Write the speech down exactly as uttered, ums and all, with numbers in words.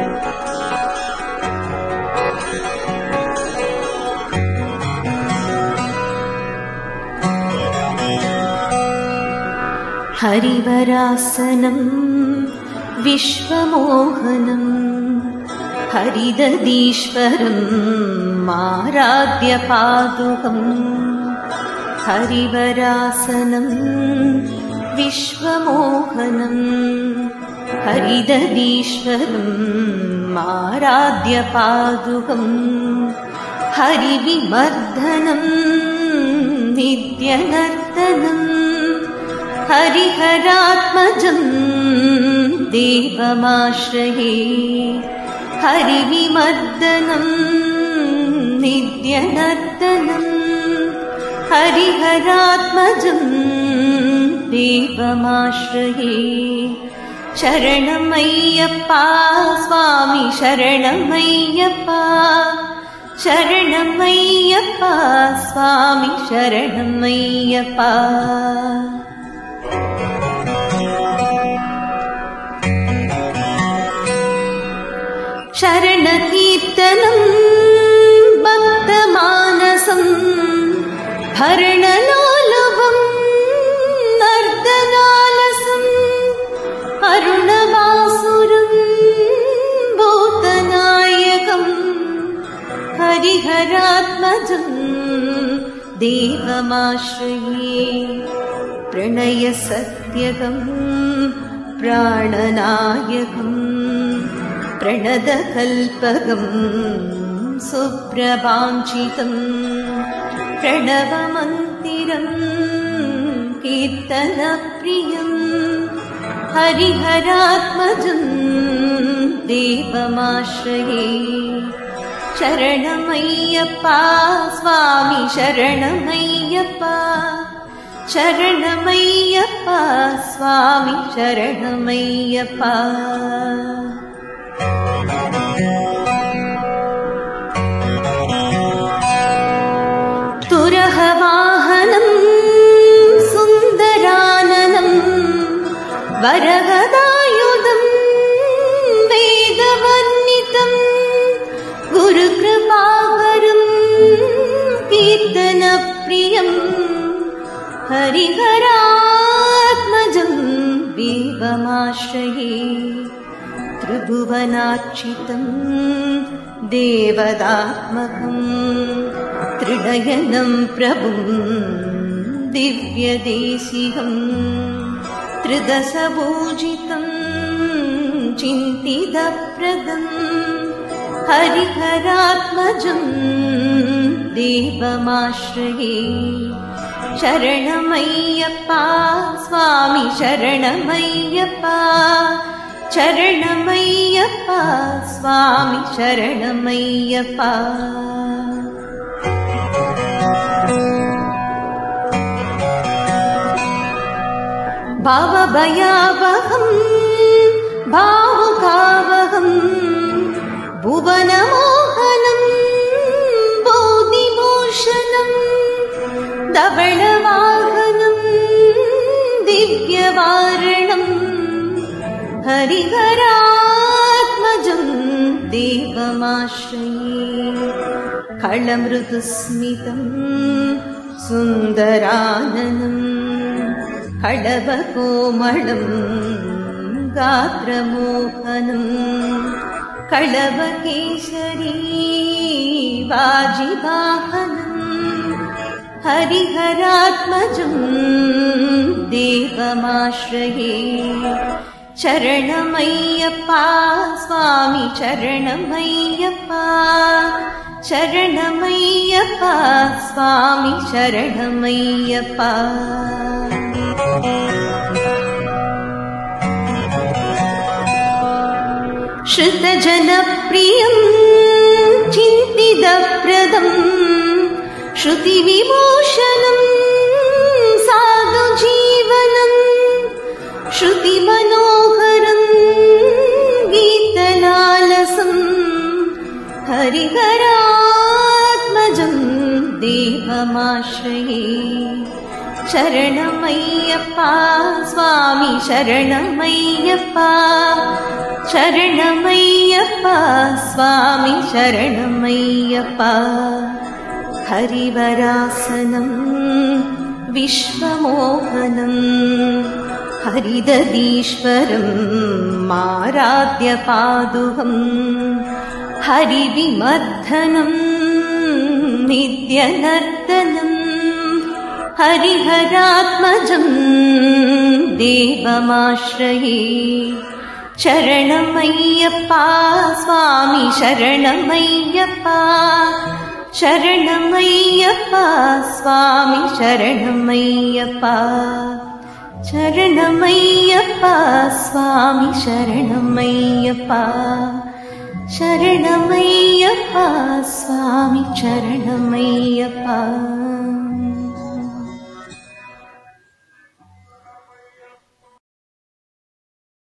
हरिवरासनं विश्वमोहनं हरिदधीश्वरं आराध्यपादुकम् हरिवरासनं विश्वमोहनं हरिदधीश्वरं आराध्यपादुकम् हरिविमर्दनं नित्यनर्तनं हरिहरात्मजं देवमाश्रये हरिविमर्दनं नित्यनर्तनं हरिहरात्मजं देवमाश्रये शरणमय्यप्पा स्वामी शरणमय्यप्पा शरणमय्यप्पा स्वामी शरणमय्यप्पा शरणकीर्तनं भक्तमानसं भरणलोलुभं नर्तनालसं अरुणवासुरं भूतनायकं हरिहरात्मजं देवमाश्रये प्रणयसत्यगं प्राणनायकं प्रणदकल्पगं सुप्रभाञ्चितं प्रणवमन्दिरं कीर्तनप्रियं हरिहरात्मजं देवमाश्रये शरणमय्यप्पा स्वामी शरणमय्यप्पा शरणमय्यप्पा स्वामी शरणमय्यप्पा तुरहवाहनं सुन्दराननं वरगदायुधं वेदवर्णितं गुरुकृपाकरं कीर्तनप्रियं हरिहरात्मजं देवमाश्रये त्रिभुवनार्चितं देवदात्मकं त्रिनयनं प्रभुं दिव्यदेशिकं त्रिदशभूजितं चिन्तितप्रदं हरिहरात्मजं देवमाश्रये शरणमय्यप्पा स्वामी शरणमय्यप्पा शरणमय्यप्पा स्वामी शरणमय्यप्पा भावभयावहं भावुकावहं भुवनमोहनं बोधिभूषणं धवलवाहनं दिव्यवारणं हरिहरात्मजं देवमाश्रये खलमृदुस्मितं सुन्दराननं खडवकोमलं गात्रमोहनं खडवकेशरी वाजिवाहनं हरिहरात्मजं देवमाश्रये शरणमय्यप्पा स्वामी शरणमय्यप्पा शरणमय्यप्पा स्वामी शरणमय्यप्पा श्रुतजनप्रियं चिन्तितप्रदं श्रुतिविभूषणं साधुजीवनं श्रुतिमनोहरं गीतलालसं हरिहरात्मजं देवमाश्रये शरणमय्यप्पा स्वामी शरणमय्यप्पा शरणमय्यप्पा स्वामी शरणमय्यप्पा हरिवरासनं विश्वमोहनं हरिदधीश्वरं आराध्यपादुकं हरिविमर्दनं नित्यनर्तनं हरिहरात्मजं देवमाश्रये शरणमय्यप्पा स्वामी शरणमय्यप्पा शरणमय्यप्पा स्वामी शरणमय्यप्पा शरणमय्यप्पा स्वामी शरणमय्यप्पा शरणमय्यप्पा स्वामी शरणमय्यप्पा।